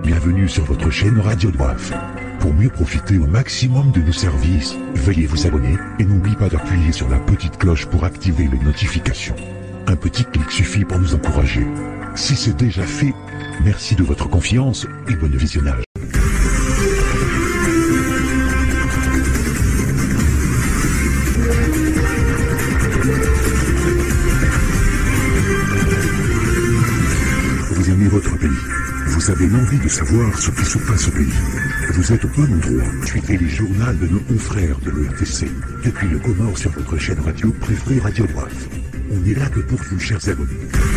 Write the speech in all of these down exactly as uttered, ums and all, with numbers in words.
Bienvenue sur votre chaîne RADIODHOIF. Pour mieux profiter au maximum de nos services, veuillez vous abonner et n'oubliez pas d'appuyer sur la petite cloche pour activer les notifications. Un petit clic suffit pour nous encourager. Si c'est déjà fait, merci de votre confiance et bon visionnage. Vous aimez votre pays. Vous avez l'envie de savoir ce qui se passe au pays. Vous êtes au bon endroit. Suivez les journaux de nos confrères de l'O R T C. Depuis le Comore sur votre chaîne radio préférée RADIODHOIF. On est là que pour vous, chers abonnés.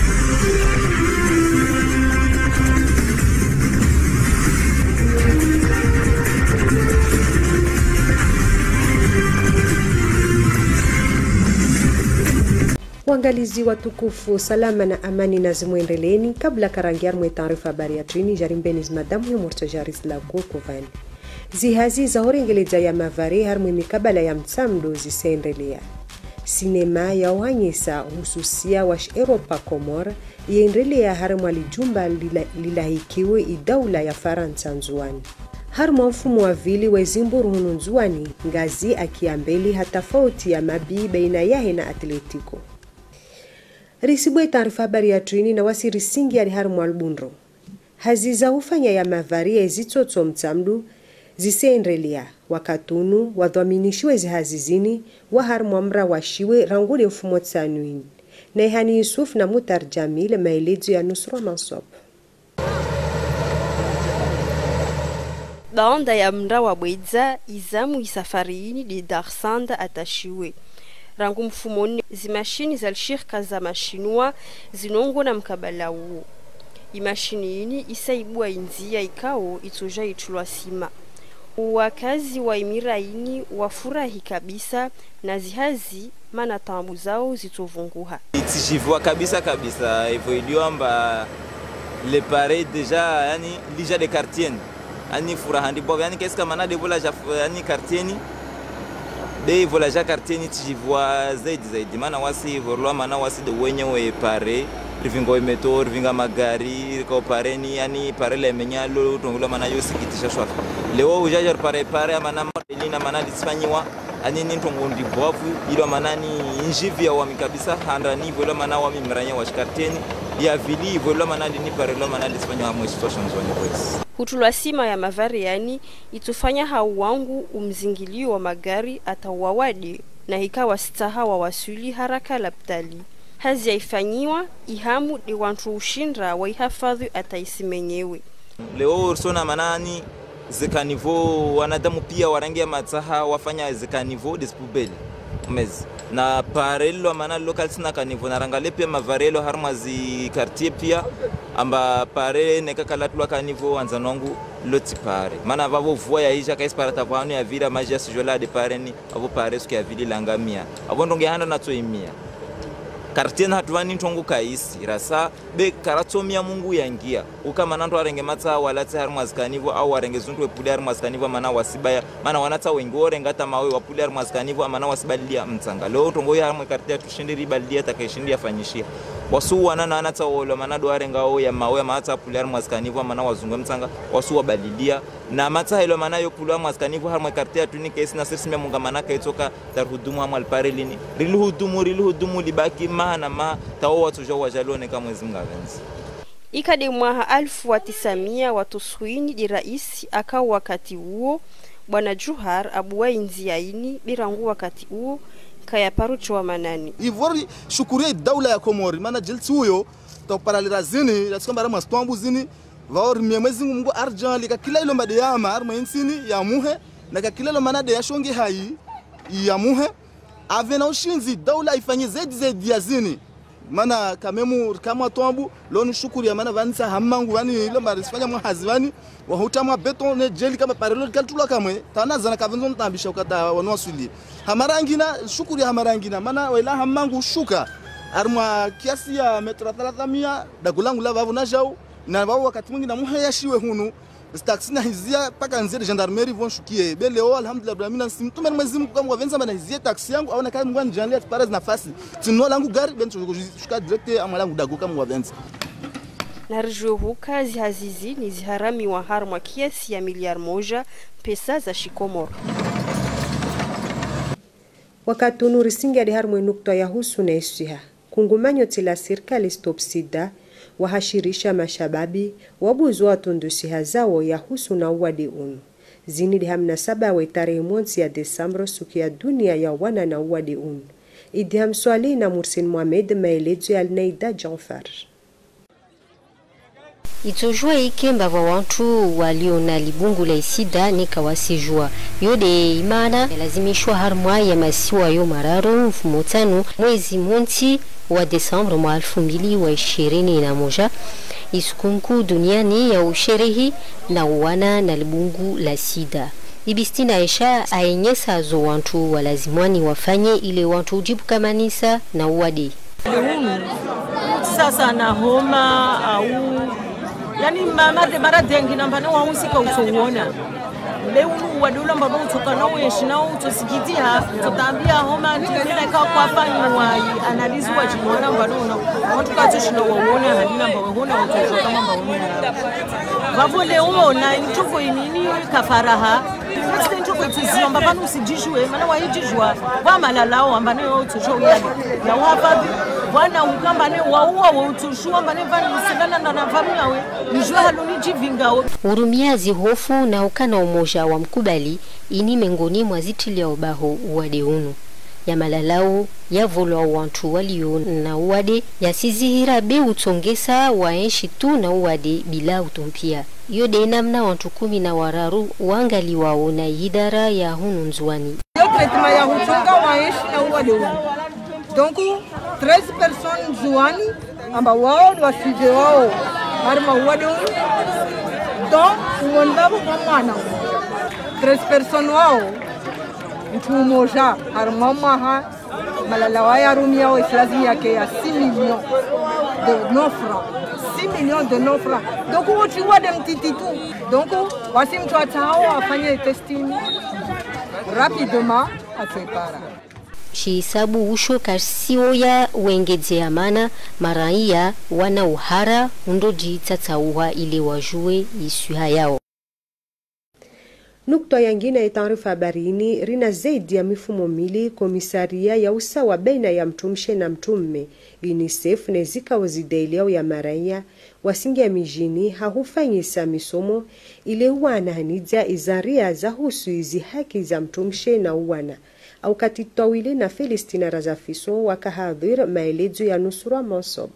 Waangalizi watukufu, salama na amani na zimwendeleeni. Kabla karangiar mwe taarifa habari ya trini jarimbeni zmadamu ya morto jaris la kukovani. Zihazi za horengeleja ya mavari harmwe mikabala ya mtsamdo zisendelea. Sinema ya uhanyesa hususia wash Europa Komor yendelea harmwa lijumba lilahikiwe lila idaula ya Faransa nzuani. Harmwa mfumo wa vili wezimburu hunu nzuani ngazi akiambeli hatafauti ya mabii baina yahe na Atletico. Risibwe taarifa habari ya trini na wasiri singi ya harmwa albunro. Haziza ufanya ya mavari ya zitoto mtamdu zisendelea wakatunu wadhaminishiwe zihazizini wa harmwa mra washiwe rangule mfumo tsanuini. Na ihani Yusuf na Mutar Jamil maelezo ya Nusra Mansop. Baada ya mra wa bweza izamu isafarini di darsanda atashiwe. Rangu mfumoni zimashini za shirika za mashinwa zinongo na mkabala huo. Imashini ini isaibua inzia ikao itoja itulwa sima. Wakazi wa imiraini wafurahi kabisa na zihazi mana tambu zao zitovunguha. Tijivua kabisa kabisa hivyo amba le pare deja yani lija de quartier ani furaha ndipo yani qu'est-ce que mana de vola yani quartier ni de vola ja quartier ni tijivua zaidi zaidi mana wasi vorwa mana wasi de wenyewe pare rivingo meto rivinga magari ko pare ni yani pare le menyalo tongula mana yo sikitisha shwa leo ujaja pare pare mana na mana disfanyiwa ani nintongo ndibovu ilo manani injivia wa mikabisa handa ni vola mana wa mimranya wa shkarteni ya vili vola mana ni pare lo mana disfanyiwa mo situation zone boys. Hutulwa sima ya mavari yani itufanya hauwangu umzingilio wa magari atawawadi na hikawa staha wa wasuli haraka laptali. Hazi yaifanyiwa ihamu ni wantu ushindra wa ihafadhi ataisimenyewe. Leo ursona manani zekanivo wanadamu pia warangia matsaha wafanya zekanivo dispubeli mezi na parelo mana local sina kanivo narangale pia mavarelo harmazi quartier pia amba pare nekakalatwa kanivo anzanongu loti pare mana vavo vua ya hija kaisparata vanu ya vira magia sijola de pare ni avo pare suki ya vili langamia avo ndonge handa na toimia quartier na hatuwani ntongu kaisi rasa be karatomia mungu yangia uka mananto arenge matsa walati harmas kanivo au arenge zuntu epuli harmas kanivo mana wasibaya mana wanata wengi orengata mawe wapuli harmas kanivo mana wasibalia mtsanga leo tongo ya harmas quartier tushindi ribalia takeshindi yafanyishia wasu wanana anata wolo mana do arenga o ya mawe mata puli harmas kanivo mana wazunga mtsanga wasu wabalilia na mata hilo mana yo puli harmas kanivo harmas quartier tuni kesi na sisi munga mana kaitoka tarhudumu hamal parelini riluhudumu riluhudumu libaki na ma tawa tujo wajalone kama mwezi mgavenzi. Ikade mwaha alfu wa tisamia watuswini di raisi akau wakati huo bwana Juhar abuwa inzia ini birangu wakati huo kaya parucho wa manani. Ivori shukuria daula ya Komori mana jilti huyo toparalira zini ya tuskamba rama stombu zini vaori miemezi mungu arjan lika kila ilo madeyama arma insini ya muhe na kila ilo manade ya shongi hai ya muhe avena ushinzi daula ifanye zaidi zaidi ya zini mana kamemu kama tombu loni shukuri ya mana vanisa hamangu vani ilo marisifanya mwahazi vani wahutama beton ne jeli kama parelo kaltula kamwe tana zana kavenzo ntambisha ukata wanwasuli hamarangina shukuri ya hamarangina mana wela hamangu shuka arma kiasi ya metra thelathini mia dagulangu la vavu na jau na vavu wakati mwingi na muhe yashiwe hunu taxina hizia paka nzere gendarmerie vont shukie beleo alhamdulillah bramina simtume mwezi mkuu kama wavenza bana hizia taxi yangu au na kama ngwani janlia paras nafasi tino langu gari bencho shuka direct amalangu dago kama wavenza na rijohuka zihazizi ni ziharami wa harma kiasi ya miliari moja pesa za shikomoro. Wakati unuri singi adi harmu nukta ya husu na isuha. Kungumanyo tila serikali stop sida, wahashirisha mashababi, wabuzu watundu siha zao ya husu na uwadi unu. Zini di hamna saba wa tarehe moja ya Desemba suki ya dunia ya wana na uwadi unu. Idi hamswali na Mursin Mohamed maelezo ya Alneida Janfar. Itojua ikemba wa wantu walio na libungu la isida ni kawasijua. Yode imana lazimishwa harmwa ya masiwa yo mararo mfumo tano mwezi monti wa Desemba mwa elfu mbili wa ishirini na moja. Isukunku duniani ya usherehi na wana na libungu la sida. Ibistina Aisha aenyesa zo wantu walazimwani wafanye ile wantu ujibu kamanisa na uwadi. Sasa na homa au yani mama de mara dengi namba na wahusika usouona leo wadula mbabo utokana weshi na utosikitia tutambia homa tena kwa kwa fani wa analyze wa jimona mbano na watu kazo shino waona halina mbao hona utojo kama mbao babo leo na ntuko inini kafaraha sasa ntuko tizio mbabano usijishwe maana wahijijwa wa malalao ambano utojo yale na wababi wana ukamba ne waua wa utushua mbane vani usilala na nafamia we njua haluni jivingao. Urumiazi hofu na ukana umoja wa mkubali ini mengoni mwazitili ya obaho uwade unu. Ya malalao ya volo wa wantu walio na uwade ya sizihira be utongesa waenshi tu na uwade bila utumpia. Yode namna wantu kumi na wararu wangali wao na idara ya hunu nzuani. Yopretima ya hutunga waenshi na uwade unu. Donc treize personnes zuani amba wao ni wasive wao harma uwade unu. Donc umondabu mwana treize personnes wao mtu mmoja harma maha malalawa ya rumia wa islazi yake ya six millions de neuf francs six millions de neuf francs. Donc wote wade mtititu. Donc wasi mtu atao afanye testing rapidement atepara. Shisabu usho kasio ya wengeze amana maraia wana uhara undoji tatauwa ili wajue isuha yao. Nukta yangine ya Taarifa Habarini rina zaidi ya mifumo mili komisaria ya usawa baina ya mtumshe na mtumme UNICEF na zika wazidaileo ya maraia wasingi ya mijini hahufanyisa misomo ile wana hanidza izaria za husu izi haki za mtumshe na uwana au katitawile na Filistina Razafiso wakahadhir maelezo ya Nusura Monsob.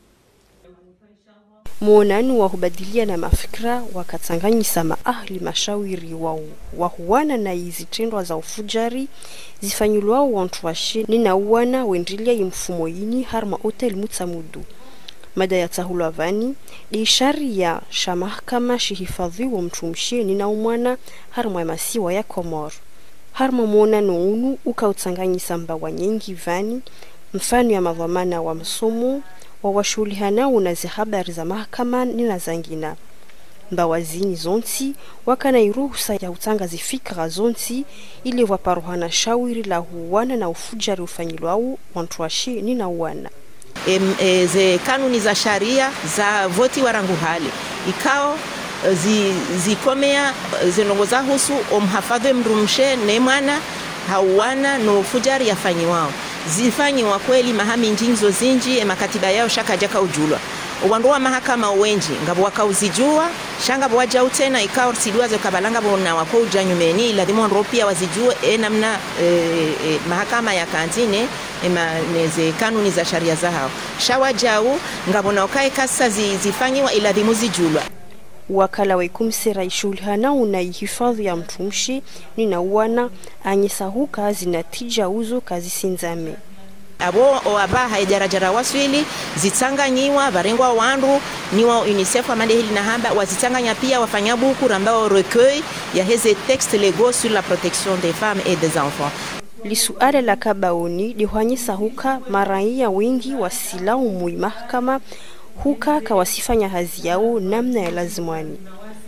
Muonanu wa hubadilia na mafikra wakatanganyisa maahli mashawiri wa wahuwana na izitendwa za ufujari zifanyulwa wantu washe nina uwana wendilia imfumo yini harma hotel mutamudu. Mada ya tahulwa vani ni ishari ya shamahkama shihifadhi wa mtumshie nina umwana harma ya masiwa ya Komoro. Harma muonanu unu ukautanganyisa mbawa nyingi vani mfano ya madhamana wa msomo wa washulihanao na zihabari za mahakama nina zangina. Mbawazini zonti wakana iruhusa ya utanga zifikra zonti ili waparuhana shawiri la huwana na ufujari ufanyilwao wantuashi nina uwana. E, e, ze kanuni za sharia za voti warangu hali ikao zi, zikomea zinongoza husu omhafadhe mrumshe nemana hauwana no fujari yafanyi wao zifanyi wa kweli mahami njinzo zinji e makatiba yao shaka jaka ujulwa uwanduwa mahakama uwenji ngabu wakauzijua shanga bwaja utena ikao sidua zo kabalanga bona wako ujanyumeni lazima wanropia wazijue e namna e, e, mahakama ya kantine e maneze kanuni za sharia za hao shawajau ngabu na ukae kasa zi, zifanyiwa iladhimu zijulwa. Wakala wa ikumsera ishulhana unaihifadhi ya mtumshi nina uwana anyesahuka zinatija uzo kazi sinzame. Abo oaba haijarajara waswili zitanganyiwa barengwa wandu niwa UNICEF amande hili na hamba wazitanganya pia wafanyabuku ambao recueil ya heze textes légaux sur la protection des femmes et des enfants. Lisuala la kabaoni lihwanyisa huka maraia wengi wasilau mui mahakama huka kawasifanya hazi yao namna ya lazimwani.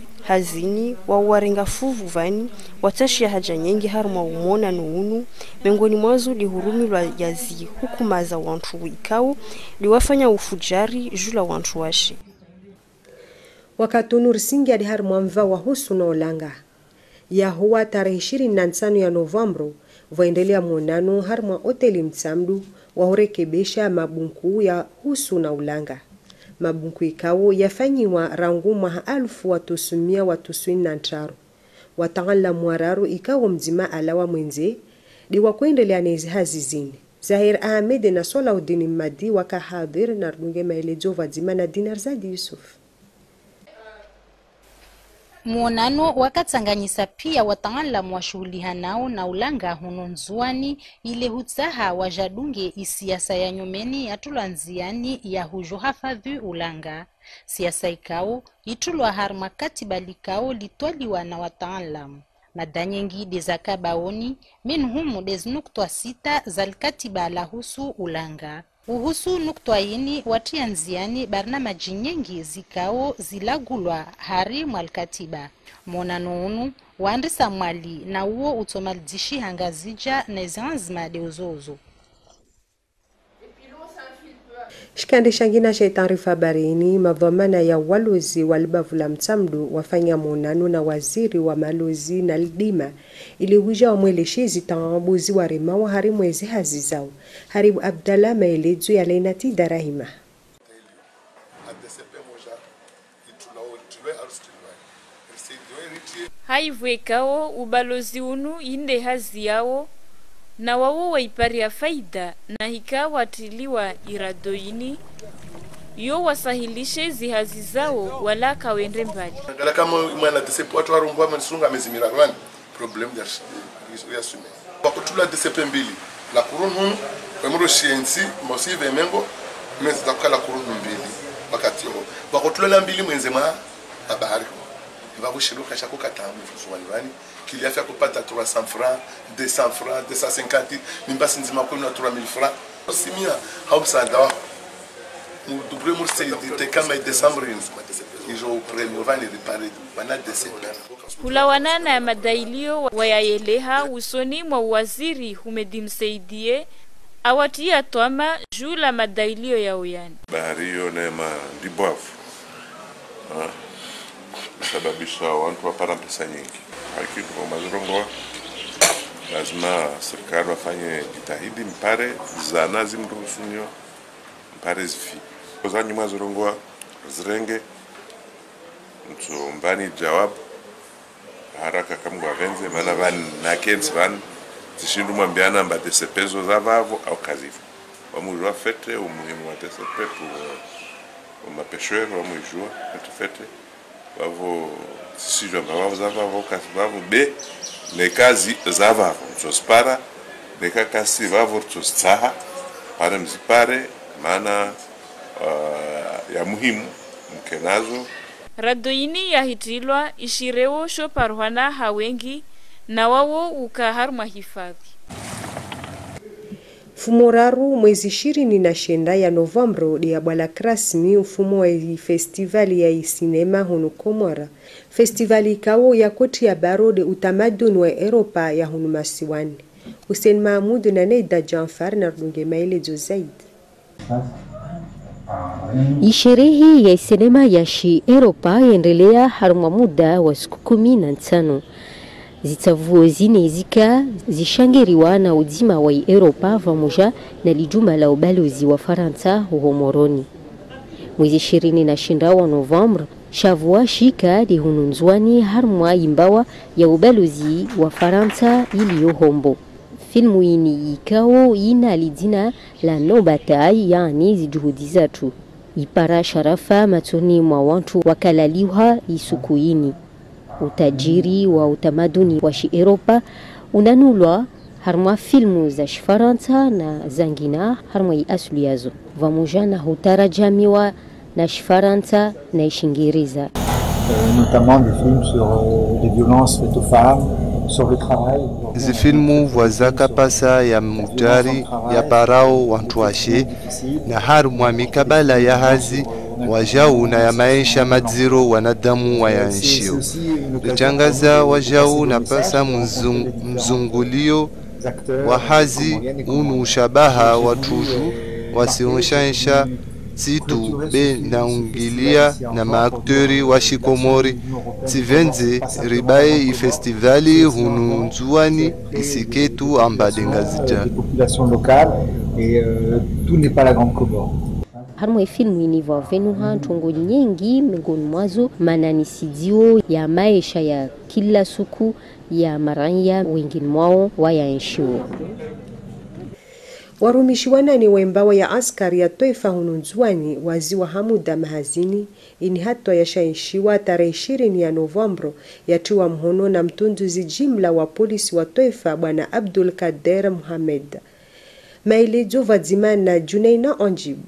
Hazini wa warenga fuvu vani watashi ya haja nyingi haruma umona nuunu mengoni mwazo lihurumi lwa yazi hukuma za wantu wikao liwafanya ufujari jula wantu washe. Wakatunur singi adi har mwamva wa husu na ulanga. Ya huwa tarehe ishirini na tano ya Novembro, vaendelea mwonano har mwa hoteli Mtsamdu wahorekebesha mabunku ya husu na ulanga. Mabunku ikawo yafanyiwa rangu mwa alfu watusumia watuswini na ntaru. Watangala mwararu ikawo mzima alawa mwenze, di wakuendelea nezi hazizini. Zahir Ahmed na Solaudini Madi wakahadir na runge maelezo vazima na Dinar Zadi Yusuf. Muonano wakatanganyisa pia wataalamu wa shughuli hanao na ulanga huno nzuani ile hutsaha wajadunge isiasa ya nyumeni atulanziani ya hujo hafadhi ulanga. Siasa ikao itulwa harma katiba likao litwaliwa na wataalamu. Madanyengi dezaka baoni minhumu deznuktua sita zal katiba la husu ulanga. Uhusu nuktua ini watianziani barnamaji nyingi zikao zilagulwa hari mwalkatiba. Monano unu waandisa mwali na uo utomalidishi hangazija na zanzima de uzozo. Shikande shangina cha Taarifa Habari ni madhamana ya walozi walibavula Mtsamdu wafanya monano na waziri wa malozi na lidima ili wija wamweleshezi tambuzi wa rema wa hari mwezi hazizao. Haribu Abdallah maelezo ya Leinati Darahima. Haivwekao ubalozi unu inde hazi yao na wawo waipari ya faida na hika watiliwa iradoini yo wasahilishe zihazi zao wala kawende mbali. Ngala kama mwana desepo watu warumbu msunga mezimira kwani problem ya sume. Wakutula desepo mbili la kurunu wemuro shiensi mosive mengo mezi takala kurunu mbili wakati ho. Wakutula mbili mwenzema habari. Vakushiruka shako katamu fusuwani qu'il y a fait kupata trois cents francs, deux cents francs, deux cent cinquante, mimbasi nzima kwa na trois mille francs. Simia haumsa dawa. Mu double mu c'est de kama en décembre ils ont premier vani réparer wana décembre. Hulawanana ya madailio wayayeleha usoni mwa waziri humedimsaidie awatia twama jula madailio ya uyani. Bahariyo nema dibofu. Ah. Sababisha watu wapata pesa nyingi. Lakini kwa mazorongo lazima serikali wafanye jitahidi mpare zana zimruhusunyo mpare zifi. Kwa zanyi mazorongo zirenge mtumbani jawabu haraka kama venze maana van na kensi van zishindu mwambiana mba desepezo za vavo au kazifu. Wamujua fete umuhimu wa desepe pour mapeshwero wamujua fete wavo sisi jamba wavo zava wavo kasi wavo be nekazi zava wavo mchospara neka kasi wavo mchostsaha pare mzipare maana uh, ya muhimu mkenazo. Radoini ya hitilwa ishirewo shoparwana hawengi na wawo ukaharma hifadhi. Fumoraru mwezi ishirini na shenda ya Novembro ya bwala krasmi ufumo wa festivali ya sinema hunu Komora. Festivali ikawo ya koti ya baro de utamaduni wa Europa ya hunu masiwani. Hussein Mahmoud na Neida Janfar na runge maelezo zaidi. Isherehe ya sinema ya shi Europa yaendelea haruma muda wa siku kumi na tano. Zitavuo zine zika zishangeriwa na udima wa Europa pamoja na lijuma la ubalozi wa Faransa huko Moroni. Mwezi ishirini na shenda wa November shavua shika di hununzwani harmwa imbawa ya ubalozi wa Faransa iliyo Hombo. Filmu ini ikao ina lidina la nobatai yani zijuhudi zatu. Ipara sharafa matoni mwa wantu wakalaliwa isuku ini. Utajiri wa utamaduni wa shi Europa unanulwa harmwa filmu za Faransa na zangina harmwa asili yazo. Vamoja na hutarajamiwa na Faransa na Ishingiriza. Notamment des films sur euh, les violences faites aux femmes, sur le travail. Hizi filmu wazaka pasa ya mutari ya parao wantuashe na harumwa mikabala ya hazi wajau na ya maisha madziro wanadamu wa ya nshio. Luchangaza wajau na pasa mzung, mzungulio wa hazi unu ushabaha watuju wasionshansha situ be naungilia na maaktori wa shikomori tivenze ribaye ifestivali hunu nzuani isiketu ambadenga zija. Et euh, tout n'est pas la grande Comore. Harmo filmu inivo venu hantungo nyingi miongoni mwazo mananisidio ya maisha ya kila siku ya maranya wengine mwao wayaenshiwo. Warumishi wanane wembawa ya askari ya toifa hununzuani waziwa hamuda mahazini ini hatwa ya shaenshiwa tarehe ishirini ya Novembro yatiwa mhono na mtunduzi jimla wa polisi wa toifa bwana Abdul Kader Muhammad. Maelezo vadzimana na Junaina Onjibu.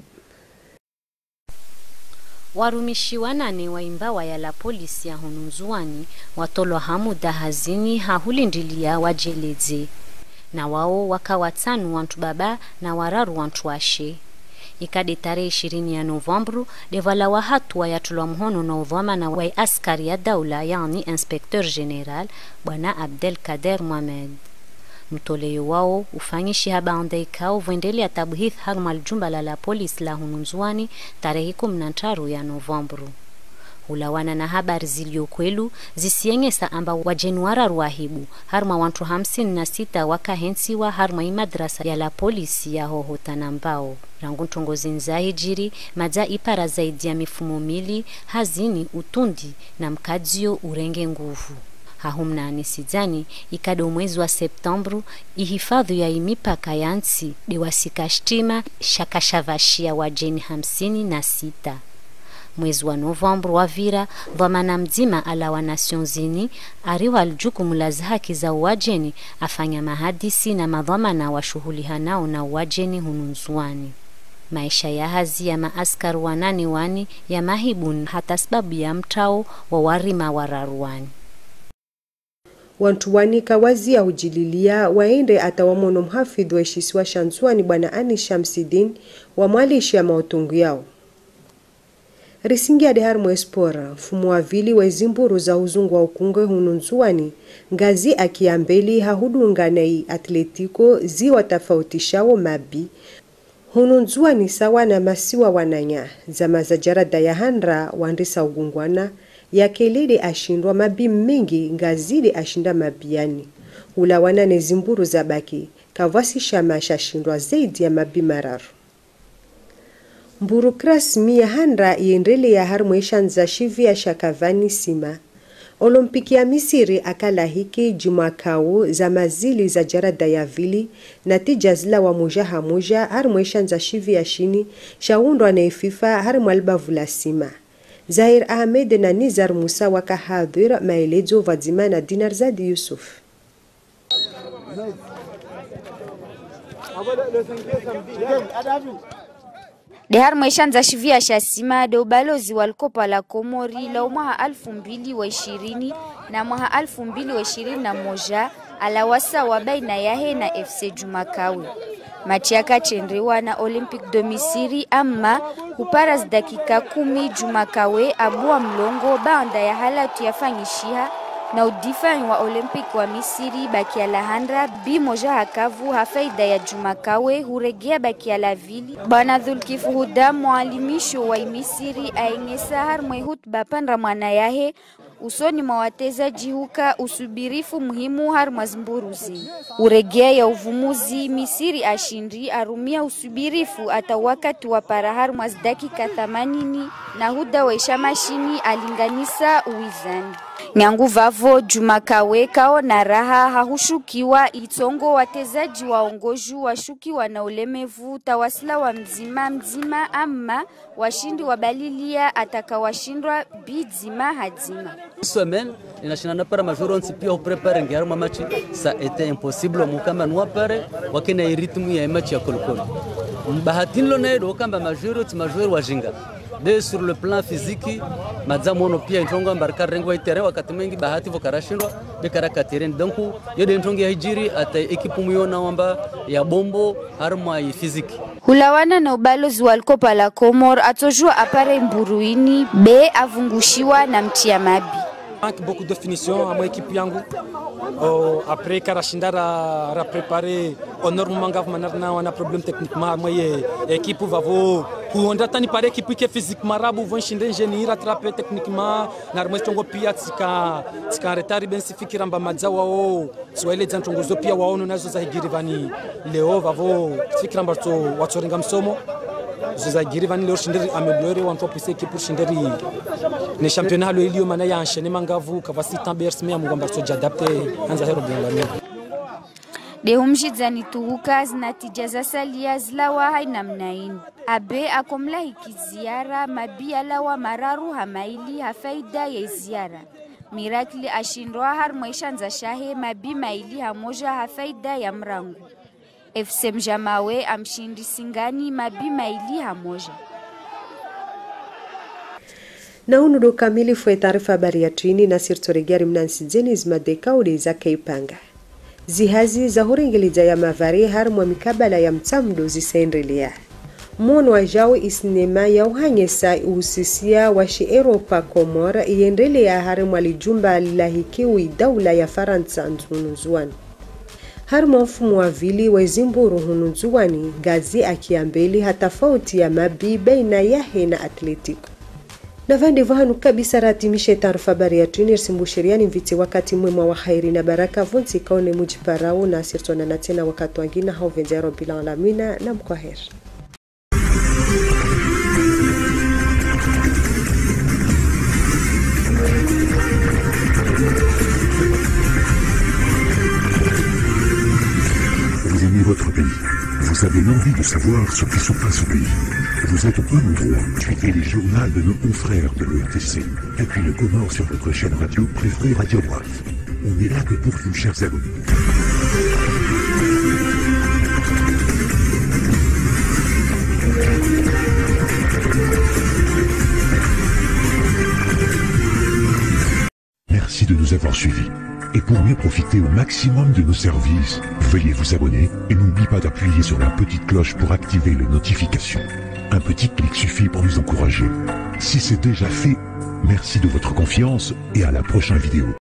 Warumishi wanane waimbawa ya la polisi ya hununzuani watolwa hamuda hazini hahulindilia wajeleze. Na wao wakawatanu wantu baba na wararu wantu washe. Ikade tarehe ishirini ya Novembro devala wa hatua ya tulwa mhono na udhama na wa askari ya daula yani inspecteur general bwana Abdel Kader Mohamed. Mtoleyo wao ufanyishi habande ikao vuendeli ya tabuhith harmal jumba la la polisi la hununzuani tarehe kumi na tatu ya Novembro. Ulawana na habari zilio kwelu zisiengesa amba wa Januara ruahibu harma wantu hamsini na sita wakahensiwa harma imadrasa ya la polisi ya hohotana mbao. Rangu ntongozi nzahijiri maza ipara zaidi ya mifumo mili hazini utundi na mkadzio urenge nguvu. Hahumna anisizani ikado mwezi wa Septembro ihifadhi ya imipaka ya nsi diwasika shtima shakashavashia wajeni hamsini na sita. Mwezi wa Novembro wavira dhamana mzima ala wa Nations Unies ariwa aljukumu la haki za wajeni afanya mahadisi na madhamana wa shughuli hanao na wajeni hununzuani. Maisha ya hazi ya maaskari wanane wani ya mahibun hata sababu ya mtao wa warima wararuani. Wantu wanika wazi ya ujililia waende atawamono mhafidhu wa ishisiwa shanzuani bwana Ani Shamsidin wa mwalishi ya mautungu yao. Risingi ya deharmo espora, fumu wa vili wa zimburu za uzungu wa ukunge hununzuani, ngazi akiambeli hahudunga na atletiko zi watafautishawo mabi. Hununzuani sawa na masiwa wananya, zama za jarada ya handra wandisa ugungwana, ya kelele ashindwa mabi mengi ngazide ashinda mabiani. Ulawana ne zimburu za baki, kavasi shamasha shindwa zaidi ya mabi mararu. Mburukras miya handra iendele ya harmweshan za shivi ya shakavani sima. Olimpiki ya Misiri akala hiki jumakao za mazili za jarada ya vili na tijazila wa moja hamoja harmweshan za shivi ya shini shaundwa na FIFA harmwalbavu la sima. Zahir Ahmed na Nizar Musa wakahadhir maelezo vadzima na Dinar Zadi Yusuf. Dehar maishanza shivia shasima de ubalozi walikopa la Komori la umaha alfu mbili wa ishirini na maha alfu mbili wa ishirini na moja alawasa wa baina yahe na F C Jumakawe. Machi yakachendewa na Olympic de Misiri ama huparas dakika kumi Jumakawe abua mlongo baanda ya halatu yafanyishiha na udifanyi wa Olympic wa Misiri bakia la handra bi moja hakavu hafaida ya Jumakawe huregea bakia la vili. Bana Dhulkifu Huda mwalimisho wa Misiri aingesa harmwe hutba pandra mwana yahe usoni mawateza jihuka usubirifu muhimu harma zimburuzi. Uregea ya uvumuzi Misiri ashindri arumia usubirifu ata wakati wa para harma dakika themanini na Huda waisha mashini alinganisa uwizani. Nyangu vavo Jumakawe kao na raha hahushukiwa itongo watezaji waongoju washukiwa na ulemevu tawasila wa mzima mzima ama washindi wa balilia atakawashindwa bidima hadzima. Semaine ninashindana para majoro nsipia prepare ngiaruma match ça était impossible mukamba nwapare wakina ritmu ya match ya kolokolo mbahatinlo nayo kamba majoro ti majoro wajinga de sur le plan physique madzamono pia ntongo mbarka rengo itere wakati mengi bahati vokarashindwa de karakatereni donc yode ntongo ya hijiri ata ekipu muyona wamba ya bombo harma ya physique. Hulawana na ubalozi walikopa la Komor atojua apare mburuini be avungushiwa na mtia mabi. Manque beaucoup de finition à mon équipe yangu. Oh, après Karashinda a préparé au normalement gav on a problème techniquement moi équipe va vo on datani par équipe qui physiquement rabu vont shinde génie rattraper techniquement na rmo tongo pia tsika tsika retard ben sifikira mba madzawa o swele dzantongo zo pia waono nazo za higirivani leo va vo fikira mba to watsoringa msomo za girivani leo shinderi amélioré on top c'est équipe pour shinderi ne championnat lo ilio mana ya enchaîner mangavu kavasi tambers me amugamba so adapter anza hero bien de humjidzani tuhuka zinatija za salia zilawa haina mnaini abe akomla hikiziara mabia lawa mararu hamaili hafaida ya ziara Miracle ashindwa har mwishanza shahe mabi maili hamoja hafaida ya mrangu F C Mjamawe amshindi Singani mabi maili hamoja. Na unudo kamili fue taarifa habari ya twini na sirtoregari mnansizeni zmadeka ule za keipanga. Zihazi za horengeliza ya mavari har mwa mikabala ya mtamdo zisendelea. Mono wa jawe isinema ya uhanyesa uhusisia washi Europa Komora iendelea har mwa lijumba lilahikiwi daula ya Faransa nzunuzuani. Har mfumo wa vili wa zimburu hununzuani gazi akiambeli hatafauti ya mabi baina yahe na Atletico. Na vande vahanu kabisa ratimishe taarifa habari ya twini simbushiriani mviti wakati mwema wa khairi na baraka vunti kaone mujiparao na sirtona na tena wakati wangina hao venjaro bila alamina na mkwaheri. Vous aimez votre pays. Vous avez l'envie de savoir ce qui se passe au pays. Vous êtes peu nombreux. Suivez les journaux de nos confrères de l'O R T C. Et puis le comment sur votre chaîne radio préférée RADIODHOIF. On est là que pour vous, chers abonnés. Merci de nous avoir suivis. Et pour mieux profiter au maximum de nos services, veuillez vous abonner et n'oubliez pas d'appuyer sur la petite cloche pour activer les notifications. Un petit clic suffit pour nous encourager. Si c'est déjà fait, merci de votre confiance et à la prochaine vidéo.